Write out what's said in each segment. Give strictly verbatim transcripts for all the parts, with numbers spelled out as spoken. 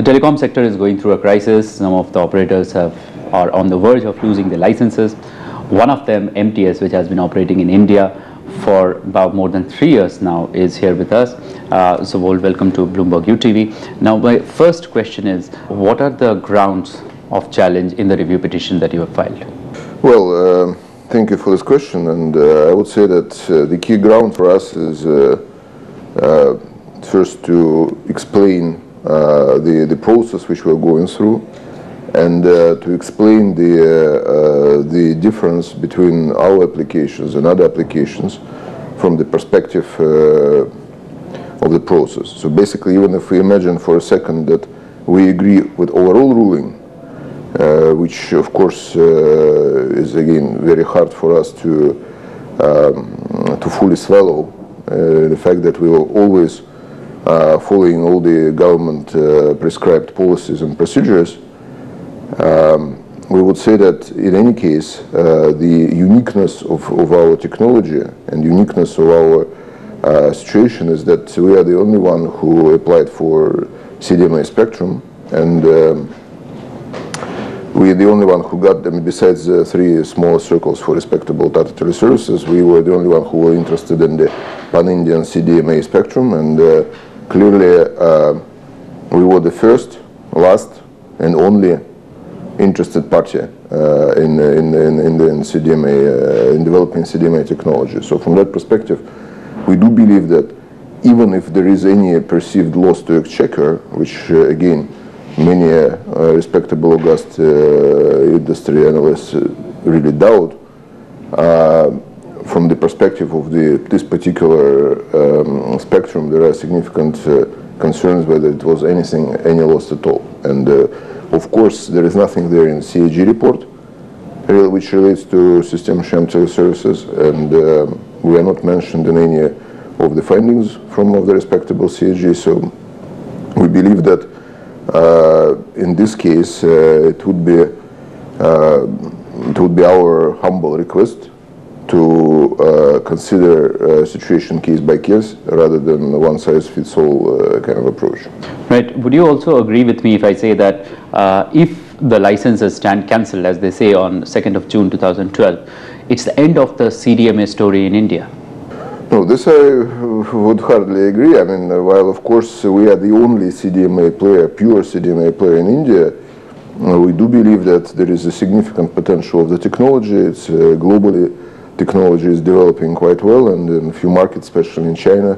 The telecom sector is going through a crisis. Some of the operators have, are on the verge of losing their licenses. One of them, M T S, which has been operating in India for about more than three years now, is here with us. Uh, so, well, welcome to Bloomberg U T V. Now, my first question is, what are the grounds of challenge in the review petition that you have filed? Well, uh, thank you for this question, and uh, I would say that uh, the key ground for us is uh, uh, first to explain uh, the, the process which we are going through, and uh, to explain the, uh, uh, the difference between our applications and other applications from the perspective uh, of the process. So basically, even if we imagine for a second that we agree with overall ruling, uh, which of course uh, is again very hard for us to, um, to fully swallow, uh, the fact that we will always uh, following all the government uh, prescribed policies and procedures, Um, we would say that in any case, uh, the uniqueness of, of our technology and uniqueness of our uh, situation is that we are the only one who applied for C D M A spectrum, and um, we are the only one who got them. Besides the three small circles for respectable Tata Teleservices, we were the only one who were interested in the pan-Indian C D M A spectrum, and uh, clearly uh, we were the first, last, and only interested party uh, in, in, in, in, the, in C D M A, uh, in developing C D M A technology. So from that perspective, we do believe that even if there is any perceived loss to exchequer, which uh, again, many uh, respectable august uh, industry analysts uh, really doubt, uh, from the perspective of the, this particular um, spectrum, there are significant uh, concerns whether it was anything, any loss at all. And uh, of course, there is nothing there in the C A G report which relates to System Sham Teleservices, and uh, we are not mentioned in any of the findings from of the respectable C A G. So we believe that uh, in this case, uh, it would be uh, it would be our humble request to uh, consider a situation case by case rather than a one-size-fits-all uh, kind of approach. Right. Would you also agree with me if I say that uh, if the licenses stand cancelled, as they say on second of June two thousand twelve, it's the end of the C D M A story in India? No, this I would hardly agree. I mean, while of course we are the only C D M A player, pure C D M A player in India, uh, we do believe that there is a significant potential of the technology. It's uh, globally, technology is developing quite well, and in a few markets, especially in China,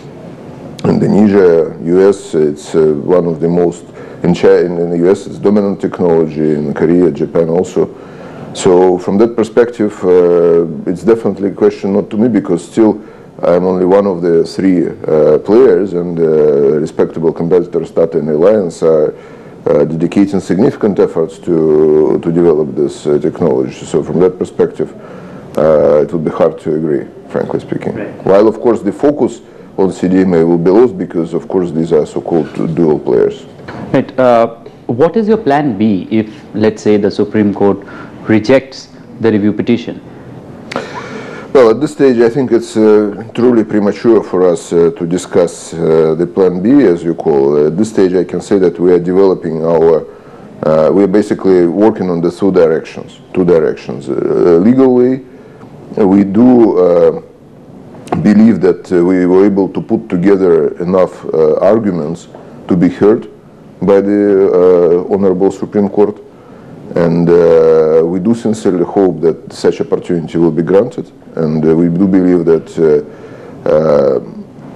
Indonesia, U S, it's uh, one of the most, in, China, in the U S it's dominant technology, in Korea, Japan also. So from that perspective, uh, it's definitely a question not to me, because still I'm only one of the three uh, players, and uh, respectable competitors, Tata and Alliance, are uh, dedicating significant efforts to, to develop this uh, technology. So from that perspective, Uh, it would be hard to agree, frankly speaking. Right. While, of course, the focus on C D M A will be lost because, of course, these are so-called dual players. Right. Uh, what is your plan B if, let's say, the Supreme Court rejects the review petition? Well, at this stage, I think it's uh, truly premature for us uh, to discuss uh, the plan B, as you call. Uh, at this stage, I can say that we are developing our Uh, we are basically working on the two directions. Two directions. Uh, legally, uh, we do uh, believe that uh, we were able to put together enough uh, arguments to be heard by the uh, Honorable Supreme Court, and uh, we do sincerely hope that such opportunity will be granted, and uh, we do believe that uh, uh,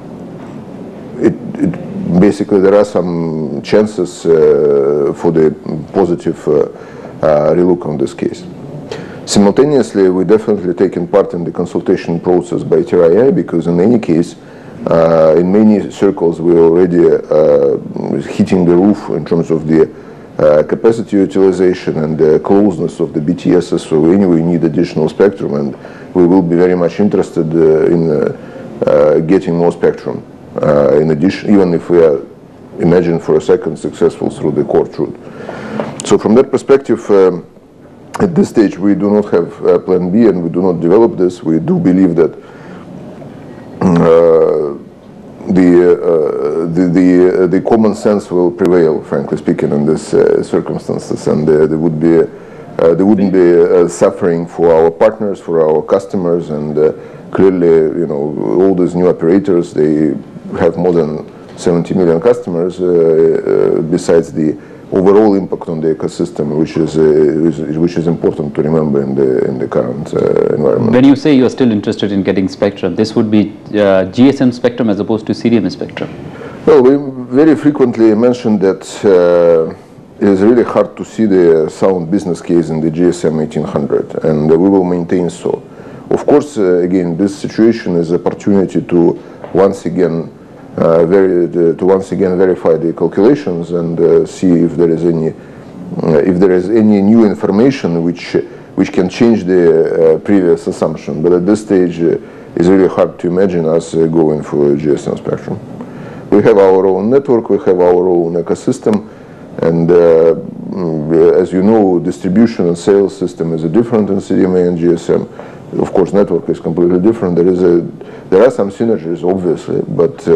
it, it basically there are some chances uh, for the positive uh, uh, relook on this case. Simultaneously, we definitely taken part in the consultation process by T R I A, because in any case, uh, in many circles we are already uh, hitting the roof in terms of the uh, capacity utilization and the closeness of the B T Ss, so anyway we need additional spectrum, and we will be very much interested uh, in uh, uh, getting more spectrum. Uh, in addition, even if we are, imagine for a second, successful through the court route. So from that perspective, um, at this stage we do not have uh, plan B, and we do not develop this. We do believe that uh, the uh, the the uh, the common sense will prevail, frankly speaking, in these uh, circumstances, and uh, there would be uh, there wouldn't be uh, suffering for our partners, for our customers, and uh, clearly, you know, all these new operators, they have more than seventy million customers, uh, uh, besides the overall impact on the ecosystem, which is, uh, is which is important to remember in the in the current uh, environment. When you say you are still interested in getting spectrum, this would be uh, G S M spectrum as opposed to C D M A spectrum. Well, we very frequently mentioned that uh, it is really hard to see the sound business case in the G S M eighteen hundred, and we will maintain so. Of course, uh, again, this situation is an opportunity to once again Uh, very, uh, to once again verify the calculations and uh, see if there is any uh, if there is any new information which which can change the uh, previous assumption. But at this stage, uh, it's really hard to imagine us uh, going for G S M spectrum. We have our own network, we have our own ecosystem, and uh, as you know, distribution and sales system is different in C D M A and G S M. Of course, network is completely different. There is a, there are some synergies, obviously, but uh,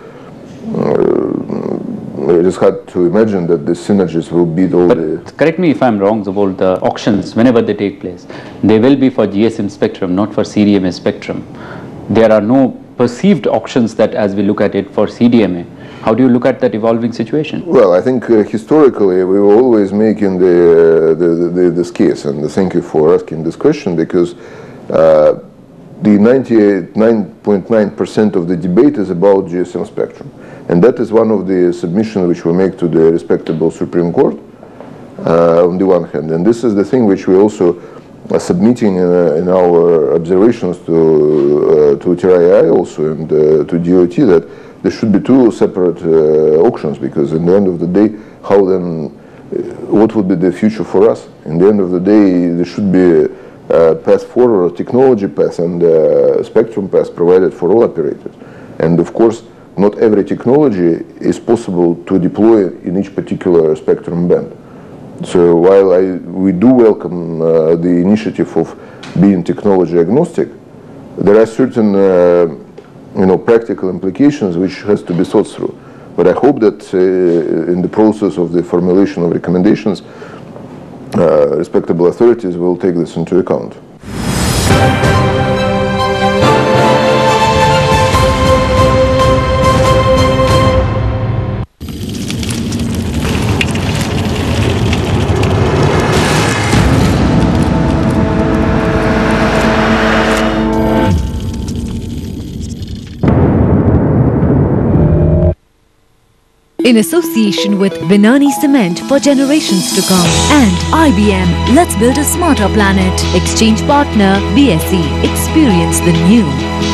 uh, it is hard to imagine that the synergies will beat all but the. Correct me if I'm wrong, about the auctions, whenever they take place, they will be for G S M spectrum, not for C D M A spectrum. There are no perceived auctions that, as we look at it, for C D M A. How do you look at that evolving situation? Well, I think uh, historically we were always making the, uh, the, the this case, and thank you for asking this question, because Uh, the ninety-nine point nine percent of the debate is about G S M spectrum, and that is one of the submissions which we make to the respectable Supreme Court uh, on the one hand, and this is the thing which we also are submitting uh, in our observations to uh, to T R A I also and uh, to D O T, that there should be two separate uh, auctions, because in the end of the day, how then, uh, what would be the future for us? In the end of the day, there should be Uh, path forward, technology path, and uh, spectrum path provided for all operators. And of course, not every technology is possible to deploy in each particular spectrum band. So while I, we do welcome uh, the initiative of being technology agnostic, there are certain uh, you know, practical implications which has to be thought through. But I hope that uh, in the process of the formulation of recommendations, Uh, respectable authorities will take this into account. In association with Vinani Cement for generations to come, and I B M, let's build a smarter planet. Exchange partner B S E, experience the new.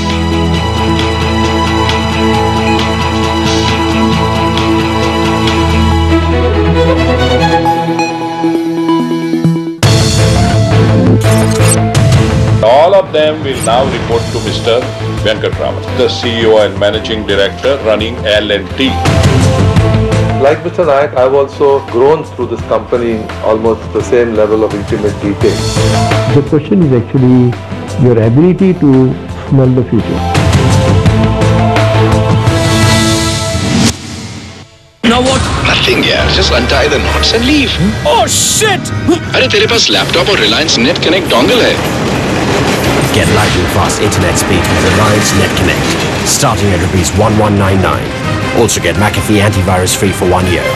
All of them will now report to Mister Venkatraman, the C E O and Managing Director running L and T. Like Mister Nayak, I've also grown through this company almost the same level of intimate detail. The question is actually your ability to smell the future. Now what? Nothing, yeah. Just untie the knots and leave. Oh shit! अरे तेरे पास laptop और Reliance Net Connect dongle है. Get lightning fast internet speed with Reliance Net Connect, starting at rupees one one nine nine. Also get McAfee antivirus free for one year.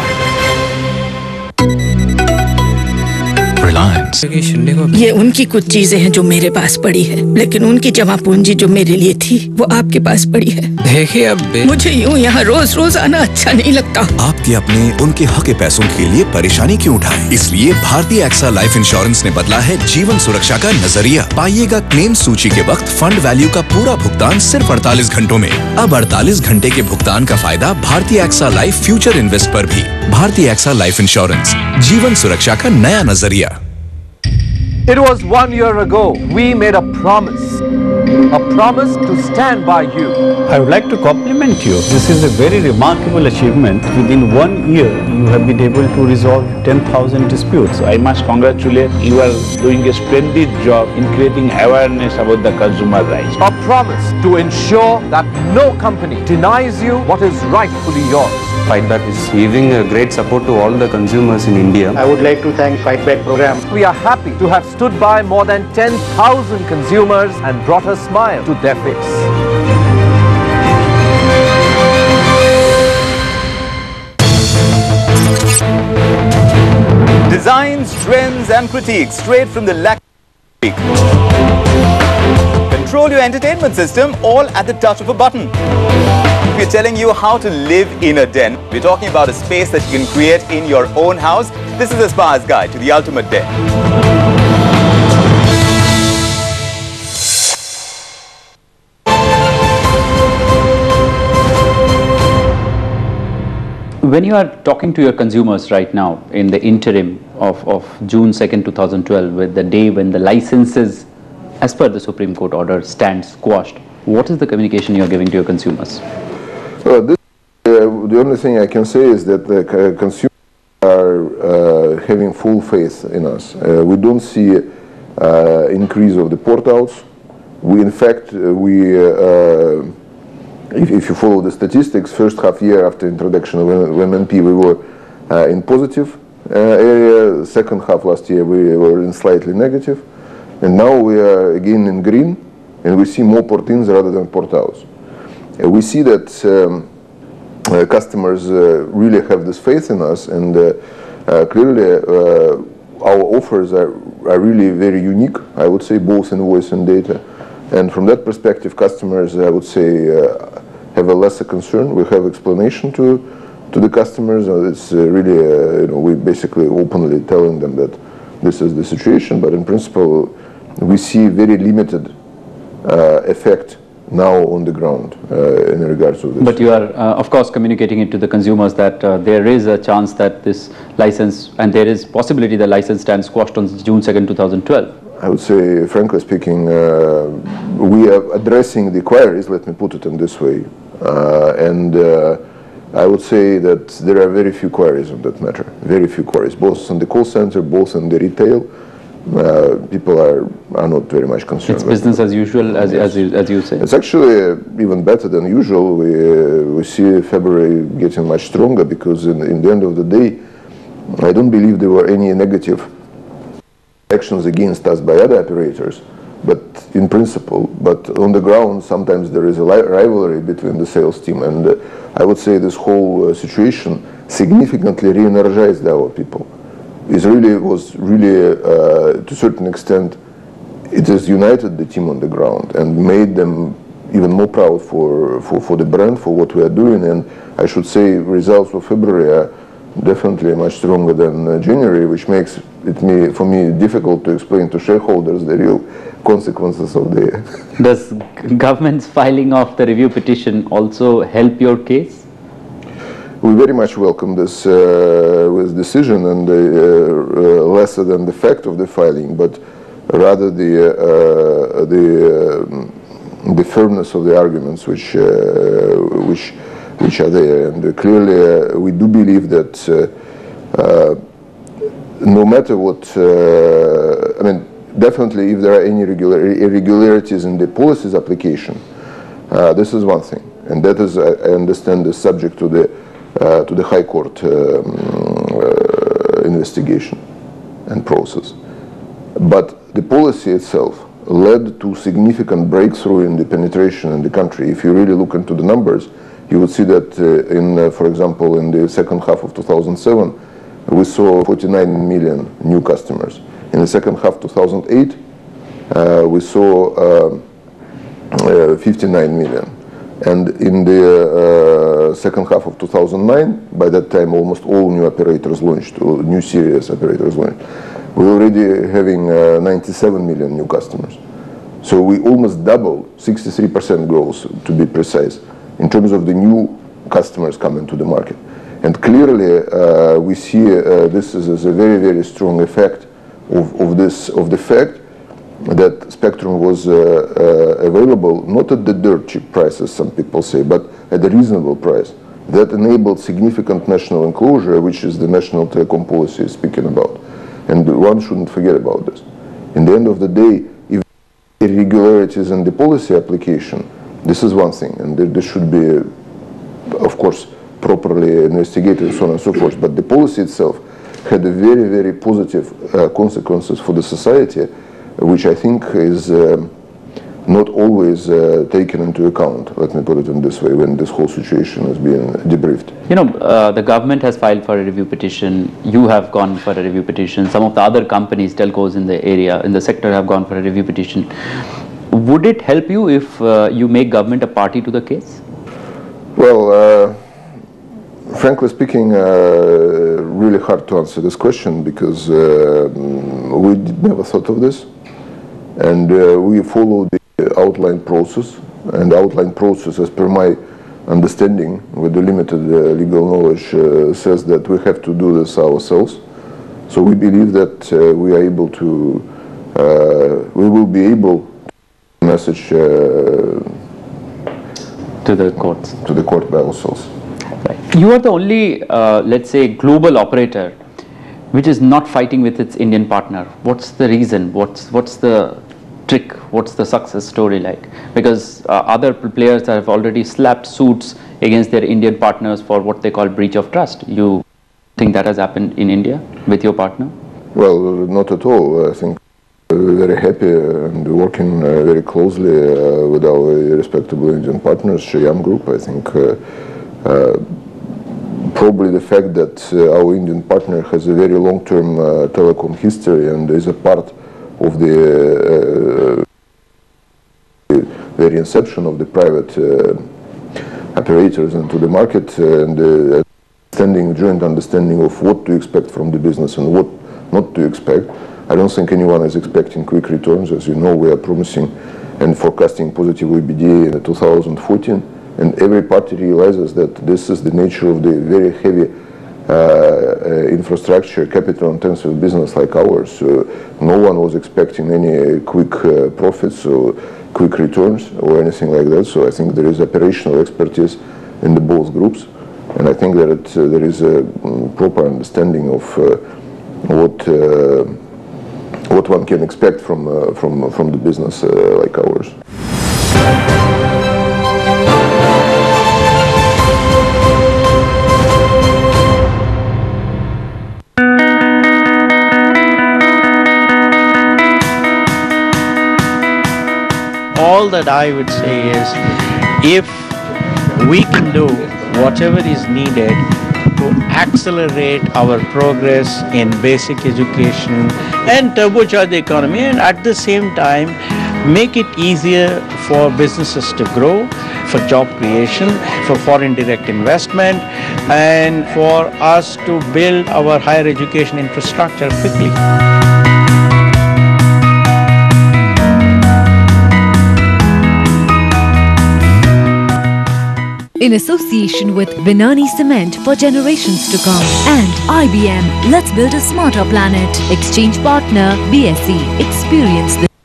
Reliance. ये उनकी कुछ चीजें हैं जो मेरे पास पड़ी है, लेकिन उनकी जमा पूंजी जो मेरे लिए थी वो आपके पास पड़ी है। देखिए अब मुझे यूं यहाँ रोज रोज आना अच्छा नहीं लगता। आपके अपने उनके हक के पैसों के लिए परेशानी क्यों उठाएं? इसलिए भारतीय एक्सा लाइफ इंश्योरेंस ने बदला है जीवन सुरक्षा का नजरिया। पाइएगा क्लेम सूची के वक्त फंड वैल्यू का पूरा भुगतान सिर्फ अड़तालीस घंटों में। अब अड़तालीस घंटे के भुगतान का फायदा भारतीय एक्सा लाइफ फ्यूचर इन्वेस्ट पर भी। भारतीय एक्सा लाइफ इंश्योरेंस, जीवन सुरक्षा का नया नजरिया। It was one year ago. We made a promise. A promise to stand by you. I would like to compliment you. This is a very remarkable achievement. Within one year, you have been able to resolve ten thousand disputes. I must congratulate you. Are doing a splendid job in creating awareness about the consumer rights. A promise to ensure that no company denies you what is rightfully yours. Fight Back is giving a great support to all the consumers in India. I would like to thank Fight Back program. We are happy to have stood by more than ten thousand consumers and brought a smile to their face. Designs, trends and critiques straight from the lack of Control your entertainment system all at the touch of a button. We're telling you how to live in a den. We're talking about a space that you can create in your own house. This is Aspire's guide to the ultimate den. When you are talking to your consumers right now in the interim of, of June second two thousand twelve, with the day when the licenses as per the Supreme Court order stand squashed, what is the communication you are giving to your consumers? Well, this, uh, the only thing I can say is that the uh, consumers are uh, having full faith in us. Uh, we don't see uh, increase of the port outs. We, in fact, uh, we uh, If, if you follow the statistics, first half year after introduction of M N P, we were uh, in positive uh, area. Second half last year, we were in slightly negative. And now we are again in green, and we see more port-ins rather than port-outs. Uh, we see that um, uh, customers uh, really have this faith in us, and uh, uh, clearly uh, our offers are, are really very unique, I would say, both in voice and data. And from that perspective, customers, I would say, uh, have a lesser concern. We have explanation to to the customers. Uh, it's uh, really, uh, you know, we basically openly telling them that this is the situation. But in principle, we see very limited uh, effect now on the ground uh, in regards to this. But you are, uh, of course, communicating it to the consumers that uh, there is a chance that this license, and there is possibility the license stands squashed on June second two thousand twelve. I would say, frankly speaking, uh, we are addressing the queries, let me put it in this way. Uh, and uh, I would say that there are very few queries on that matter, very few queries, both on the call center, both in the retail. Uh, people are, are not very much concerned. It's business as usual, as, yes. as, you, as you say. It's actually uh, even better than usual. We, uh, we see February getting much stronger because in, in the end of the day, I don't believe there were any negative actions against us by other operators, but in principle, but on the ground, sometimes there is a rivalry between the sales team, and uh, I would say this whole uh, situation significantly re-energized our people. It really was really, uh, to a certain extent, it has united the team on the ground and made them even more proud for, for, for the brand, for what we are doing, and I should say results for February are definitely much stronger than uh, January, which makes it me, for me difficult to explain to shareholders the real consequences of the... Does government's filing of the review petition also help your case? We very much welcome this uh, with decision, and the, uh, uh, lesser than the fact of the filing, but rather the uh, the uh, the firmness of the arguments which uh, which which are there, and uh, clearly uh, we do believe that uh, uh, no matter what, uh, I mean, definitely if there are any irregular, irregularities in the policies application, uh, this is one thing, and that is, I, I understand, is subject to the uh, to the High Court um, uh, investigation and process. But the policy itself led to significant breakthrough in the penetration in the country. If you really look into the numbers, you would see that uh, in, uh, for example, in the second half of two thousand seven, we saw forty-nine million new customers. In the second half of two thousand eight, uh, we saw uh, uh, fifty-nine million. And in the uh, second half of two thousand nine, by that time almost all new operators launched, all new serious operators launched. We're already having uh, ninety-seven million new customers. So we almost doubled, sixty-three percent growth to be precise, in terms of the new customers coming to the market. And clearly uh, we see uh, this is, is a very, very strong effect of, of this, of the fact that spectrum was uh, uh, available not at the dirt cheap prices, some people say, but at a reasonable price. That enabled significant national enclosure, which is the national telecom policy is speaking about. And one shouldn't forget about this. In the end of the day, if irregularities in the policy application, this is one thing, and there, there should be, of course, properly investigated, so on and so forth. But the policy itself had a very, very positive uh, consequences for the society, which I think is um, not always uh, taken into account, let me put it in this way, when this whole situation is being debriefed. You know, uh, the government has filed for a review petition, you have gone for a review petition, some of the other companies, telcos in the area, in the sector have gone for a review petition. Would it help you if uh, you make government a party to the case? Well, uh, frankly speaking, uh, really hard to answer this question because uh, we never thought of this. And uh, we follow the outline process, and outline process, as per my understanding, with the limited uh, legal knowledge, uh, says that we have to do this ourselves. So we believe that uh, we are able to, uh, we will be able to message uh, to the courts, to the court by ourselves. Right. You are the only, uh, let's say, global operator which is not fighting with its Indian partner. What's the reason? What's what's the trick? What's the success story like? Because uh, other players have already slapped suits against their Indian partners for what they call breach of trust. You think that has happened in India with your partner? Well, not at all. I think we're very happy and working uh, very closely uh, with our respectable Indian partners, Shyam Group. I think uh, uh, probably the fact that uh, our Indian partner has a very long-term uh, telecom history and is a part of the uh, very inception of the private uh, operators into the market uh, and uh, understanding, joint understanding of what to expect from the business and what not to expect. I don't think anyone is expecting quick returns. As you know, we are promising and forecasting positive E B D in two thousand fourteen, and every party realizes that this is the nature of the very heavy uh, uh, infrastructure, capital-intensive business like ours. So no one was expecting any quick uh, profits or quick returns or anything like that. So I think there is operational expertise in the both groups, and I think that it, uh, there is a um, proper understanding of uh, what uh, what one can expect from uh, from from the business uh, like ours. All that I would say is, if we can do whatever is needed to accelerate our progress in basic education and turbocharge the economy, and at the same time make it easier for businesses to grow, for job creation, for foreign direct investment, and for us to build our higher education infrastructure quickly. In association with Binani Cement for generations to come and I B M, let's build a smarter planet. Exchange partner B S E. Experience the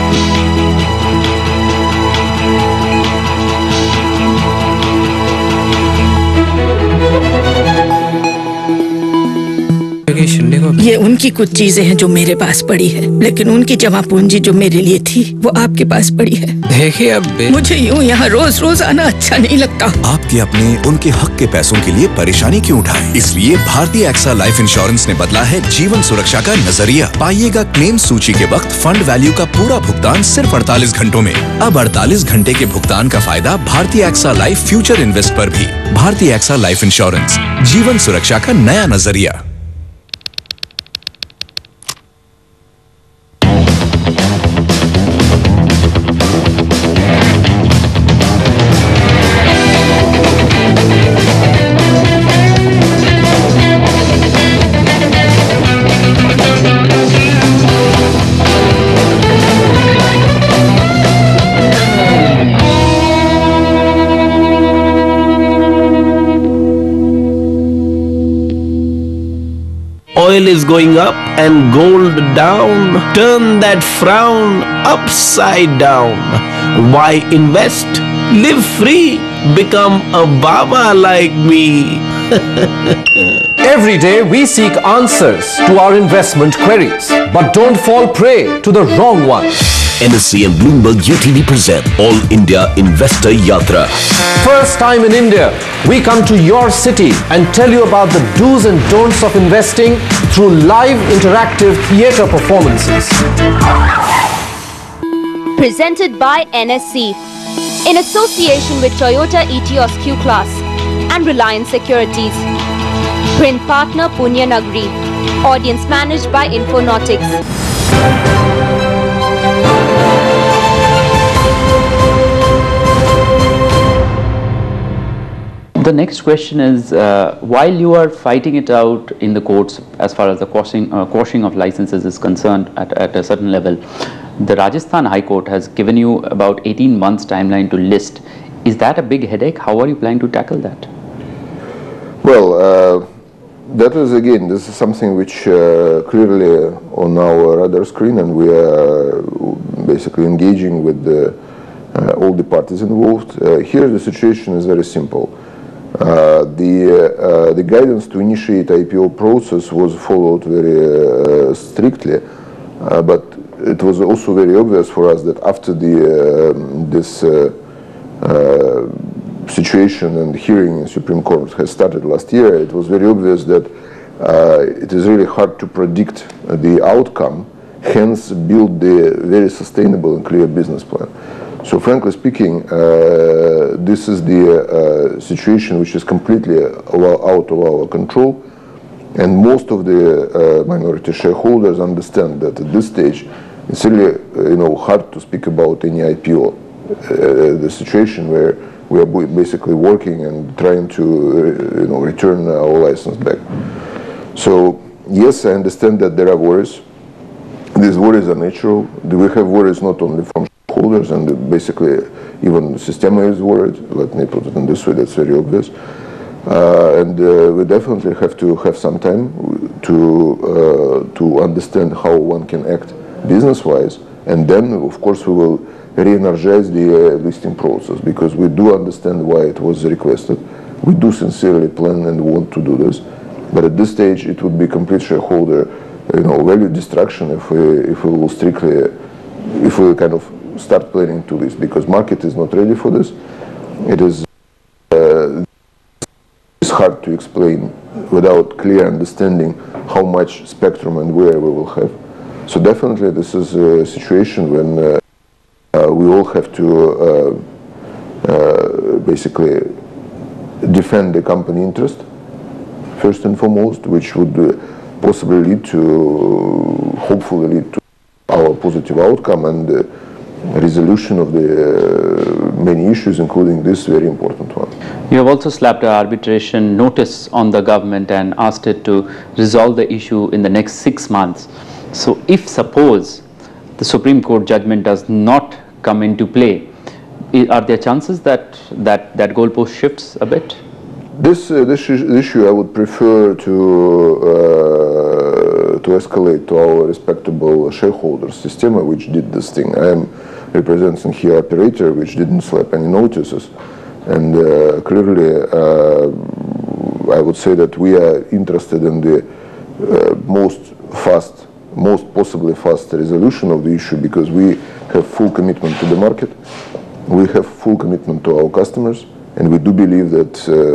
ये उनकी कुछ चीजें हैं जो मेरे पास पड़ी है, लेकिन उनकी जमा पूंजी जो मेरे लिए थी वो आपके पास पड़ी है। देखिए अब मुझे यूं यहाँ रोज रोज आना अच्छा नहीं लगता। आपके अपने उनके हक के पैसों के लिए परेशानी क्यों उठाएं? इसलिए भारतीय एक्सा लाइफ इंश्योरेंस ने बदला है जीवन सुरक्षा का नजरिया। पाइएगा क्लेम सूची के वक्त फंड वैल्यू का पूरा भुगतान सिर्फ अड़तालीस घंटों में। अब अड़तालीस घंटे के भुगतान का फायदा भारतीय एक्सा लाइफ फ्यूचर इन्वेस्ट पर भी। भारतीय एक्सा लाइफ इंश्योरेंस, जीवन सुरक्षा का नया नजरिया। oil is going up and gold down. Turn that frown upside down. Why invest? Live free. Become a Baba like me. Every day we seek answers to our investment queries, but don't fall prey to the wrong ones. N S E and Bloomberg U T V present All India Investor Yatra. First time in India, we come to your city and tell you about the do's and don'ts of investing through live interactive theatre performances. Presented by N S E in association with Toyota Etios Q-Class and Reliance Securities. Print partner Punya Nagri. Audience managed by Infonautics. The next question is, uh, while you are fighting it out in the courts as far as the quashing, uh, quashing of licenses is concerned at, at a certain level, the Rajasthan High Court has given you about eighteen months timeline to list. Is that a big headache? How are you planning to tackle that? Well, uh, that is again, this is something which uh, clearly on our radar screen, and we are basically engaging with the, uh, all the parties involved. Uh, here the situation is very simple. Uh, the uh, the guidance to initiate I P O process was followed very uh, strictly, uh, but it was also very obvious for us that after the uh, this uh, uh, situation and hearing in Supreme Court has started last year, it was very obvious that uh, it is really hard to predict the outcome. Hence, build the very sustainable and clear business plan. So frankly speaking, uh, this is the uh, situation which is completely out of our control, and most of the uh, minority shareholders understand that at this stage it's really uh, you know, hard to speak about any I P O. Uh, the situation where we are basically working and trying to uh, you know, return our license back. So yes, I understand that there are worries. These worries are natural. We have worries not only from holders, and basically even the system is worried. Let me put it in this way, that's very obvious. Uh, and uh, we definitely have to have some time to uh, to understand how one can act business-wise, and then of course we will re-energize the uh, listing process, because we do understand why it was requested. We do sincerely plan and want to do this, but at this stage it would be complete shareholder you know, value destruction if we, if we will strictly, if we kind of start planning to this, because market is not ready for this. It is uh, it's hard to explain without clear understanding how much spectrum and where we will have. So definitely this is a situation when uh, uh, we all have to uh, uh, basically defend the company interest first and foremost, which would uh, possibly lead to, hopefully lead to our positive outcome and uh, resolution of the uh, many issues, including this very important one. You have also slapped an arbitration notice on the government and asked it to resolve the issue in the next six months. So if suppose the Supreme Court judgment does not come into play, are there chances that that, that goalpost shifts a bit? This, uh, this issue I would prefer to uh, to escalate to our respectable shareholders, Systema, which did this thing. I am representing here operator, which didn't slap any notices, and uh, clearly uh, I would say that we are interested in the uh, most fast, most possibly fast resolution of the issue, because we have full commitment to the market, we have full commitment to our customers. And we do believe that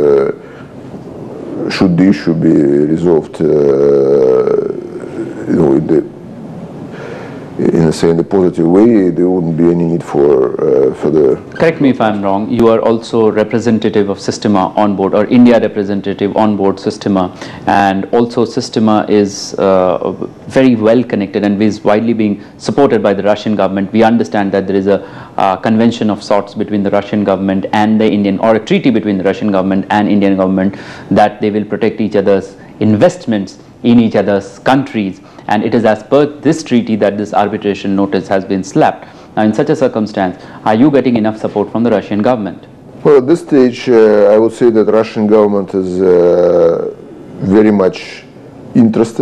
uh, should the issue be resolved, uh, you know, in the in a, say in a positive way, there wouldn't be any need for uh, further. Correct me if I'm wrong. You are also representative of Systema on board, or India representative on board Systema, and also Systema is uh, very well connected and is widely being supported by the Russian government. We understand that there is a uh, convention of sorts between the Russian government and the Indian, or a treaty between the Russian government and Indian government, that they will protect each other's investments in each other's countries, and it is as per this treaty that this arbitration notice has been slapped. Now, in such a circumstance, are you getting enough support from the Russian government? Well, at this stage, uh, I would say that the Russian government is uh, very much interested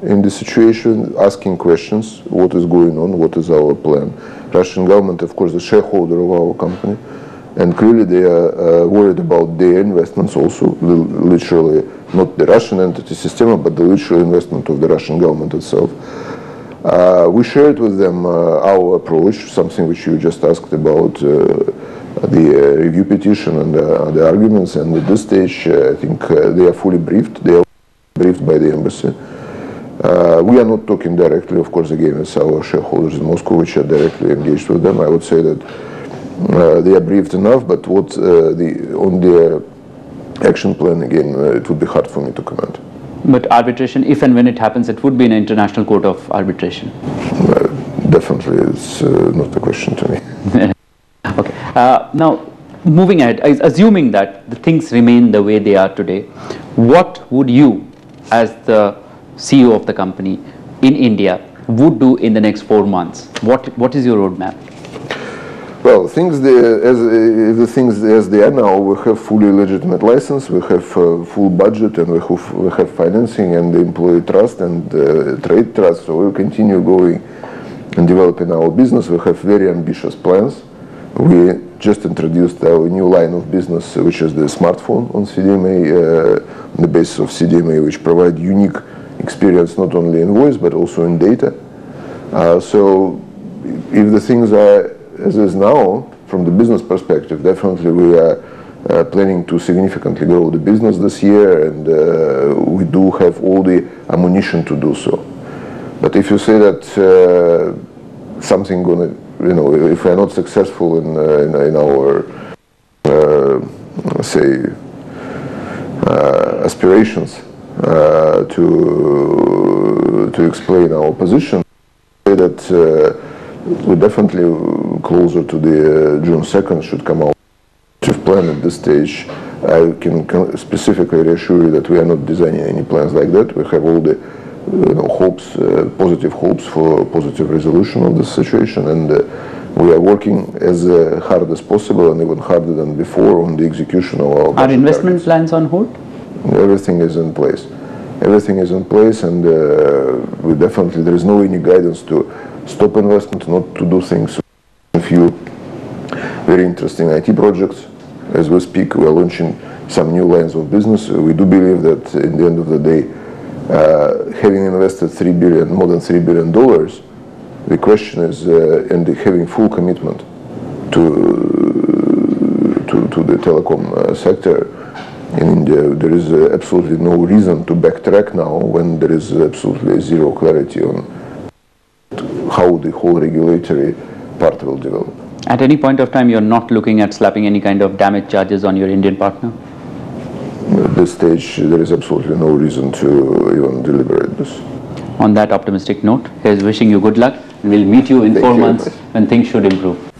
in this situation, asking questions, what is going on, what is our plan. Russian government, of course, the shareholder of our company, and clearly they are uh, worried about their investments also, literally not the Russian entity Sistema, but the literal investment of the Russian government itself. Uh, we shared with them uh, our approach, something which you just asked about, uh, the uh, review petition and uh, the arguments, and at this stage uh, I think uh, they are fully briefed, they are briefed by the embassy. Uh, we are not talking directly, of course, again, it's our shareholders in Moscow which are directly engaged with them. I would say that uh, they are briefed enough, but what uh, the, on their action plan, again, uh, it would be hard for me to comment. But arbitration, if and when it happens, it would be an international court of arbitration. Uh, definitely, it's uh, not a question to me. Okay. Uh, now, moving ahead, assuming that the things remain the way they are today, what would you, as the C E O of the company in India, would do in the next four months? What What is your roadmap? Well, things they, as if the things as they are now, we have fully legitimate license, we have uh, full budget, and we have, we have financing and employee trust and uh, trade trust. So we'll continue going and developing our business. We have very ambitious plans. We just introduced our new line of business, which is the smartphone on C D M A, uh, on the basis of C D M A, which provide unique experience not only in voice but also in data. Uh, so if the things are as is now, from the business perspective, definitely we are uh, planning to significantly grow the business this year, and uh, we do have all the ammunition to do so. But if you say that uh, something gonna, you know, if we are not successful in, uh, in, in our, uh, say, uh, aspirations uh, to to explain our position, say that uh, we definitely closer to the uh, June second should come out with plan at this stage. I can, can specifically reassure you that we are not designing any plans like that. We have all the you know, hopes, uh, positive hopes for positive resolution of this situation, and uh, we are working as uh, hard as possible and even harder than before on the execution of our Are investment targets. plans on hold? Everything is in place. Everything is in place, and uh, we definitely, there is no any guidance to stop investment, not to do things. A few very interesting I T projects. As we speak, we are launching some new lines of business. We do believe that in the end of the day, uh, having invested three billion, more than three billion dollars, the question is, uh, and having full commitment to to, to the telecom uh, sector in India, there is uh, absolutely no reason to backtrack now when there is absolutely zero clarity on how the whole regulatory part will develop. At any point of time, you're not looking at slapping any kind of damage charges on your Indian partner? At this stage, there is absolutely no reason to even deliberate this. On that optimistic note, here's wishing you good luck, and we'll meet you in Thank four you months when things should improve.